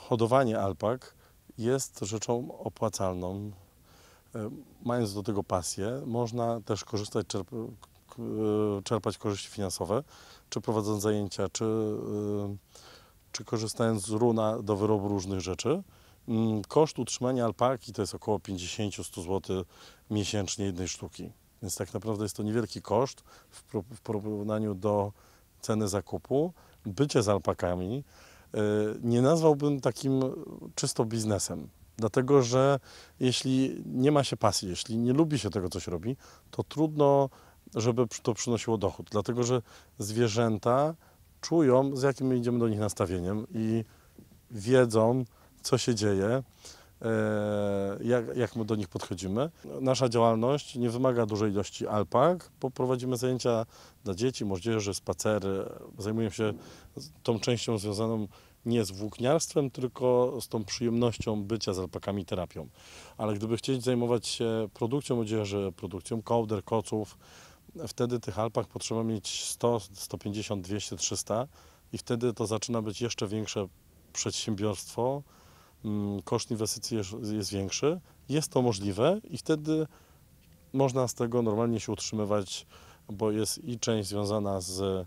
Hodowanie alpak jest rzeczą opłacalną. Mając do tego pasję, można też korzystać, czerpać korzyści finansowe, czy prowadząc zajęcia, czy korzystając z runa do wyrobu różnych rzeczy. Koszt utrzymania alpaki to jest około 50-100 zł miesięcznie jednej sztuki. Więc tak naprawdę jest to niewielki koszt w porównaniu do ceny zakupu. Bycie z alpakami nie nazwałbym takim czysto biznesem. Dlatego, że jeśli nie ma się pasji, jeśli nie lubi się tego, co się robi, to trudno, żeby to przynosiło dochód. Dlatego, że zwierzęta czują, z jakim my idziemy do nich nastawieniem i wiedzą, co się dzieje, jak my do nich podchodzimy. Nasza działalność nie wymaga dużej ilości alpak, bo prowadzimy zajęcia dla dzieci, młodzieży, spacery. Zajmujemy się tą częścią związaną nie z włókniarstwem, tylko z tą przyjemnością bycia z alpakami, terapią. Ale gdyby chcieć zajmować się produkcją odzieży, produkcją kołder, koców, wtedy tych alpak potrzeba mieć 100, 150, 200, 300 i wtedy to zaczyna być jeszcze większe przedsiębiorstwo. Koszt inwestycji jest większy, jest to możliwe i wtedy można z tego normalnie się utrzymywać, bo jest i część związana z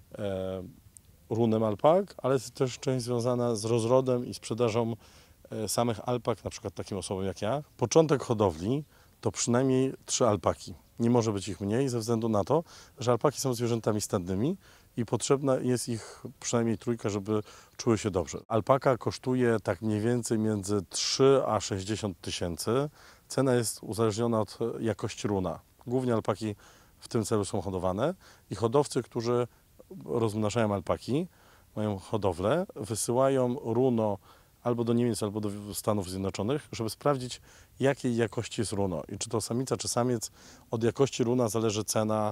runem alpak, ale jest też część związana z rozrodem i sprzedażą samych alpak, na przykład takim osobom jak ja. Początek hodowli to przynajmniej 3 alpaki. Nie może być ich mniej ze względu na to, że alpaki są zwierzętami stadnymi i potrzebna jest ich przynajmniej 3, żeby czuły się dobrze. Alpaka kosztuje tak mniej więcej między 3 a 60 tysięcy. Cena jest uzależniona od jakości runa. Głównie alpaki w tym celu są hodowane i hodowcy, którzy rozmnażają alpaki, mają hodowlę, wysyłają runo albo do Niemiec, albo do Stanów Zjednoczonych, żeby sprawdzić, jakiej jakości jest runo i czy to samica, czy samiec. Od jakości runa zależy cena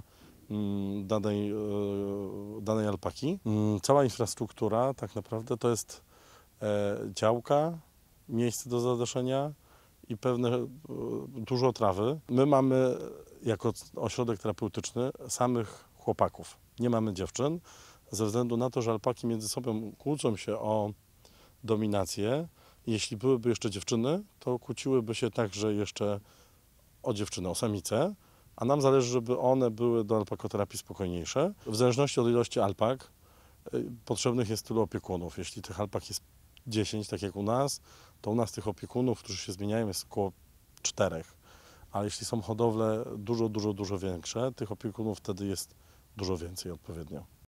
danej alpaki. Cała infrastruktura tak naprawdę to jest działka, miejsce do zadaszenia i dużo trawy. My mamy jako ośrodek terapeutyczny samych chłopaków. Nie mamy dziewczyn, ze względu na to, że alpaki między sobą kłócą się o dominację. Jeśli byłyby jeszcze dziewczyny, to kłóciłyby się także jeszcze o dziewczynę, o samicę, a nam zależy, żeby one były do alpakoterapii spokojniejsze. W zależności od ilości alpak potrzebnych jest tylu opiekunów. Jeśli tych alpak jest 10, tak jak u nas, to u nas tych opiekunów, którzy się zmieniają, jest około 4. Ale jeśli są hodowle dużo większe, tych opiekunów wtedy jest dużo więcej odpowiednio.